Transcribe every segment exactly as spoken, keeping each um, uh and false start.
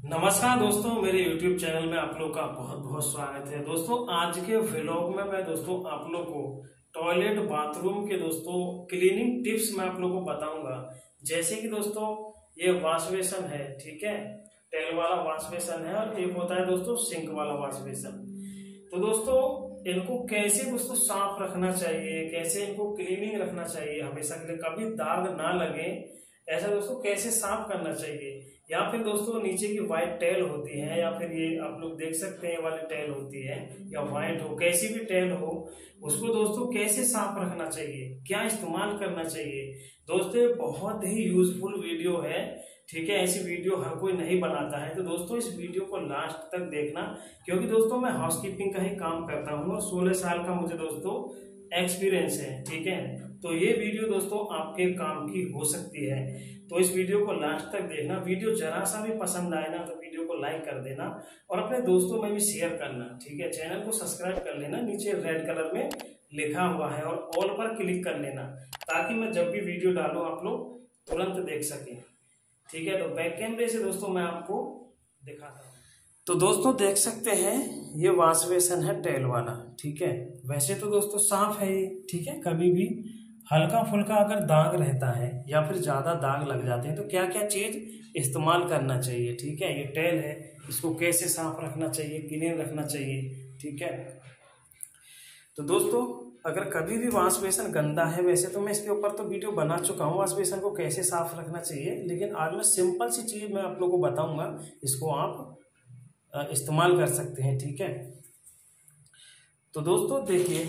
नमस्कार दोस्तों, मेरे YouTube चैनल में आप लोग का बहुत बहुत स्वागत है। दोस्तों आज के व्लॉग में मैं दोस्तों आप लोग को टॉयलेट बाथरूम के दोस्तों क्लीनिंग टिप्स मैं आप लोग को बताऊंगा। जैसे कि दोस्तों ये वॉश बेसन है, ठीक है, टेल वाला वॉश बेसन है, और एक होता है दोस्तों सिंक वाला वॉश बेसन। तो दोस्तों इनको कैसे दोस्तों साफ रखना चाहिए, कैसे इनको क्लीनिंग रखना चाहिए हमेशा के लिए, कभी दाग ना लगे ऐसा दोस्तों कैसे साफ करना चाहिए, या फिर दोस्तों नीचे की व्हाइट टेल होती है, या फिर ये आप लोग देख सकते हैं वाली टेल होती है, या व्हाइट हो कैसी भी टेल हो, उसको दोस्तों कैसे साफ रखना चाहिए, क्या इस्तेमाल करना चाहिए। दोस्तों ये बहुत ही यूजफुल वीडियो है, ठीक है, ऐसी वीडियो हर कोई नहीं बनाता है। तो दोस्तों इस वीडियो को लास्ट तक देखना, क्योंकि दोस्तों मैं हाउसकीपिंग का ही काम करता हूँ और सोलह साल का मुझे दोस्तों एक्सपीरियंस है, ठीक है। तो ये वीडियो दोस्तों आपके काम की हो सकती है, तो इस वीडियो को लास्ट तक देखना। वीडियो जरा सा भी पसंद आए ना तो वीडियो को लाइक कर देना और अपने दोस्तों में भी शेयर करना, ठीक है। चैनल को सब्सक्राइब कर लेना, नीचे रेड कलर में लिखा हुआ है, और ऑल पर क्लिक कर लेना, ताकि मैं जब भी वीडियो डालूं आप लोग तुरंत देख सकें, ठीक है। तो बैक कैमरे से दोस्तों मैं आपको दिखाता हूँ। तो दोस्तों देख सकते हैं ये वॉश बेसन है टेल वाला, ठीक है। वैसे तो दोस्तों साफ है ये, ठीक है। कभी भी हल्का फुल्का अगर दाग रहता है या फिर ज्यादा दाग लग जाते हैं तो क्या क्या चीज इस्तेमाल करना चाहिए, ठीक है। ये टेल है, इसको कैसे साफ रखना चाहिए, क्लीन रखना चाहिए, ठीक है। तो दोस्तों अगर कभी भी वॉश बेसन गंदा है, वैसे तो मैं इसके ऊपर तो वीडियो बना चुका हूँ वॉश बेसन को कैसे साफ रखना चाहिए, लेकिन आज मैं सिंपल सी चीज मैं आप लोगों को बताऊंगा, इसको आप इस्तेमाल कर सकते हैं, ठीक है। तो दोस्तों देखिए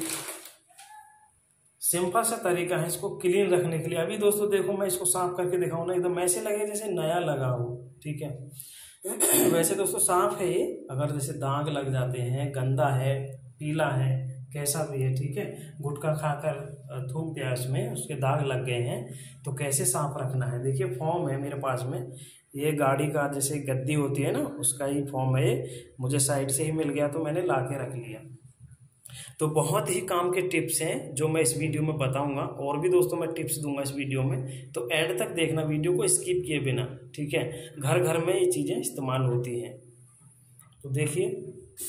सिंपल सा तरीका है इसको क्लीन रखने के लिए। अभी दोस्तों देखो मैं इसको साफ करके दिखाऊं ना, एकदम ऐसे लगे जैसे नया लगा हो, ठीक है। वैसे दोस्तों साफ है ये, अगर जैसे दाग लग जाते हैं, गंदा है, पीला है, कैसा भी है, ठीक है, गुटखा खाकर थूक दिया इसमें, उसके दाग लग गए हैं, तो कैसे साफ रखना है। देखिए फॉर्म है मेरे पास में, ये गाड़ी का जैसे गद्दी होती है ना उसका ही फॉर्म है, ये मुझे साइड से ही मिल गया तो मैंने ला के रख लिया। तो बहुत ही काम के टिप्स हैं जो मैं इस वीडियो में बताऊंगा, और भी दोस्तों मैं टिप्स दूंगा इस वीडियो में, तो एंड तक देखना वीडियो को स्किप किए बिना, ठीक है। घर घर में ये चीज़ें इस्तेमाल होती हैं, तो देखिए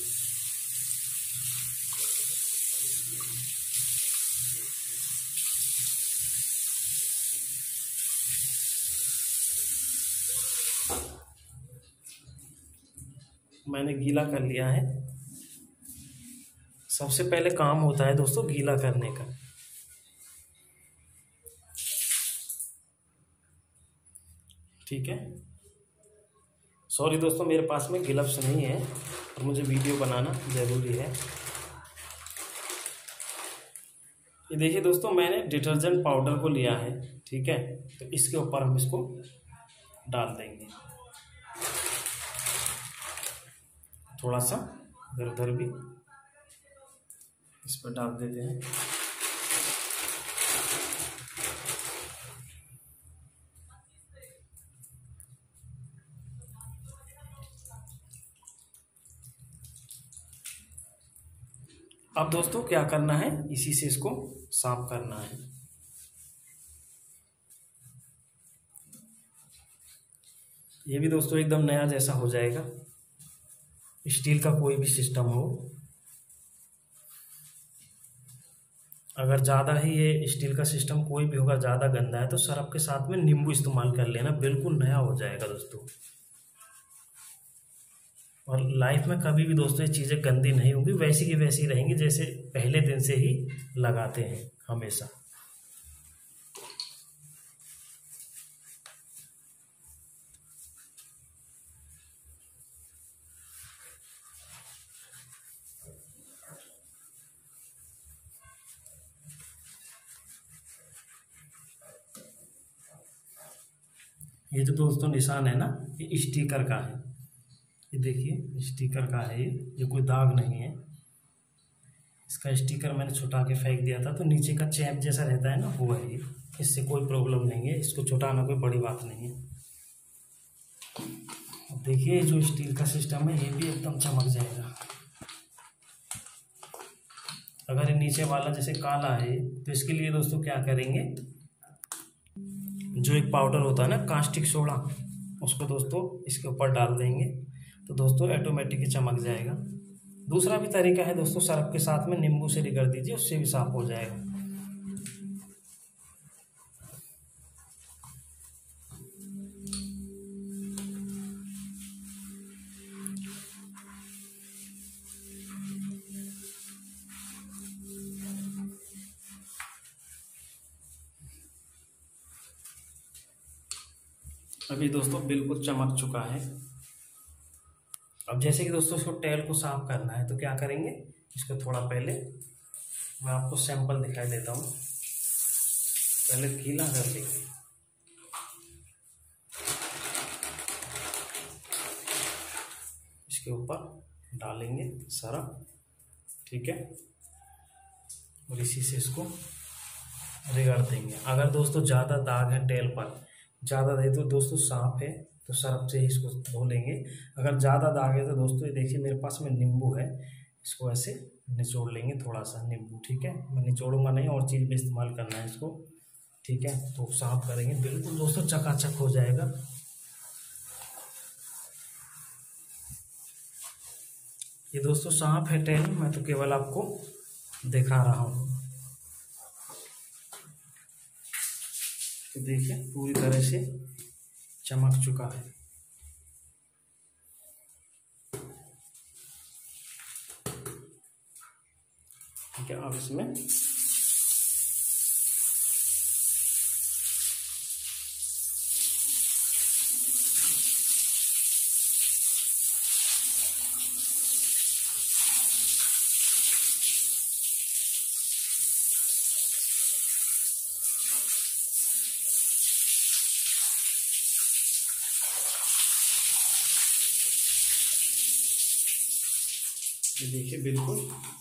मैंने गीला कर लिया है। सबसे पहले काम होता है दोस्तों गीला करने का, ठीक है। सॉरी दोस्तों मेरे पास में ग्लव्स नहीं है और मुझे वीडियो बनाना जरूरी है। ये देखिए दोस्तों मैंने डिटर्जेंट पाउडर को लिया है, ठीक है, तो इसके ऊपर हम इसको डाल देंगे, थोड़ा सा इधर उधर भी इस पर डाल देते हैं। अब दोस्तों क्या करना है, इसी से इसको साफ करना है। ये भी दोस्तों एकदम नया जैसा हो जाएगा, स्टील का कोई भी सिस्टम हो। अगर ज़्यादा ही ये स्टील का सिस्टम कोई भी होगा ज़्यादा गंदा है तो सर्फ के साथ में नींबू इस्तेमाल कर लेना, बिल्कुल नया हो जाएगा दोस्तों। और लाइफ में कभी भी दोस्तों ये चीज़ें गंदी नहीं होंगी, वैसी की वैसी रहेंगी जैसे पहले दिन से ही लगाते हैं हमेशा। ये जो दोस्तों निशान है ना, ये स्टिकर का है, ये देखिए स्टिकर का है, ये ये कोई दाग नहीं है। इसका स्टिकर मैंने छुटा के फेंक दिया था, तो नीचे का चैप जैसा रहता है ना वो है ये, इससे कोई प्रॉब्लम नहीं है, इसको छुटाना कोई बड़ी बात नहीं है। देखिए जो स्टील का सिस्टम है ये भी एकदम चमक जाएगा। अगर ये नीचे वाला जैसे काला है तो इसके लिए दोस्तों क्या करेंगे, जो एक पाउडर होता है ना कास्टिक सोडा, उसको दोस्तों इसके ऊपर डाल देंगे तो दोस्तों ऑटोमेटिक ही चमक जाएगा। दूसरा भी तरीका है दोस्तों, सर्फ के साथ में नींबू से रगड़ दीजिए, उससे भी साफ हो जाएगा। अभी दोस्तों बिल्कुल चमक चुका है। अब जैसे कि दोस्तों इसको टेल को साफ करना है तो क्या करेंगे, इसको थोड़ा पहले मैं आपको सैंपल दिखाई देता हूँ। पहले गीला कर देंगे, इसके ऊपर डालेंगे सरफ, ठीक है, और इसी से इसको रगड़ देंगे। अगर दोस्तों ज़्यादा दाग है टेल पर, ज़्यादा दे तो दोस्तों साफ है तो सरफ से ही इसको धो लेंगे। अगर ज़्यादा दाग है तो दोस्तों ये देखिए मेरे पास में नींबू है, इसको ऐसे निचोड़ लेंगे थोड़ा सा नींबू, ठीक है। मैं निचोड़ूंगा नहीं, और चीज़ में इस्तेमाल करना है इसको, ठीक है। तो साफ करेंगे, बिल्कुल दोस्तों चकाचक हो जाएगा। ये दोस्तों साफ है टेल, मैं तो केवल आपको दिखा रहा हूँ। तो देखिए पूरी तरह से चमक चुका है। ठीक है, अब इसमें ये देखिए बिल्कुल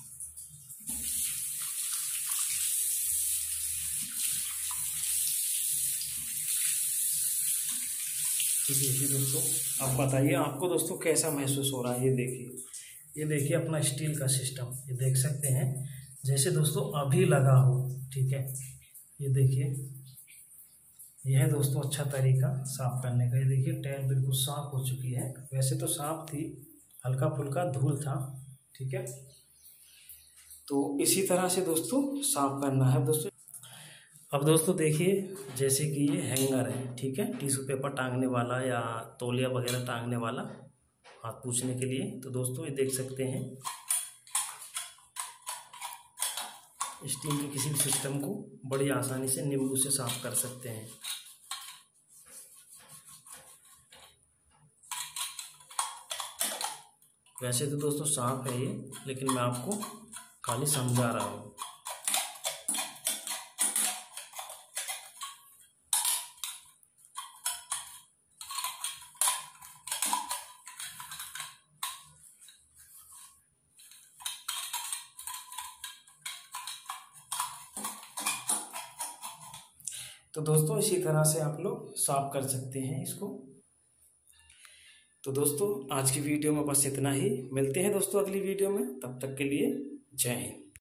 तो देखिए दोस्तों, आप बताइए आपको दोस्तों कैसा महसूस हो रहा है। ये देखिए, ये देखिए अपना स्टील का सिस्टम, ये देख सकते हैं जैसे दोस्तों अभी लगा हो, ठीक है। ये देखिए, यह है दोस्तों अच्छा तरीका साफ करने का। ये देखिए टेल बिल्कुल साफ हो चुकी है, वैसे तो साफ थी, हल्का फुल्का धूल था, ठीक है। तो इसी तरह से दोस्तों साफ करना है दोस्तों। अब दोस्तों देखिए, जैसे कि ये हैंगर है, ठीक है, टिश्यू पेपर टांगने वाला या तौलिया वगैरह टांगने वाला हाथ पोंछने के लिए। तो दोस्तों ये देख सकते हैं स्टील के किसी भी सिस्टम को बड़ी आसानी से नींबू से साफ कर सकते हैं। वैसे तो दोस्तों साफ है ये, लेकिन मैं आपको खाली समझा रहा हूँ। तो दोस्तों इसी तरह से आप लोग साफ कर सकते हैं इसको। तो दोस्तों आज की वीडियो में बस इतना ही, मिलते हैं दोस्तों अगली वीडियो में, तब तक के लिए जय हिंद।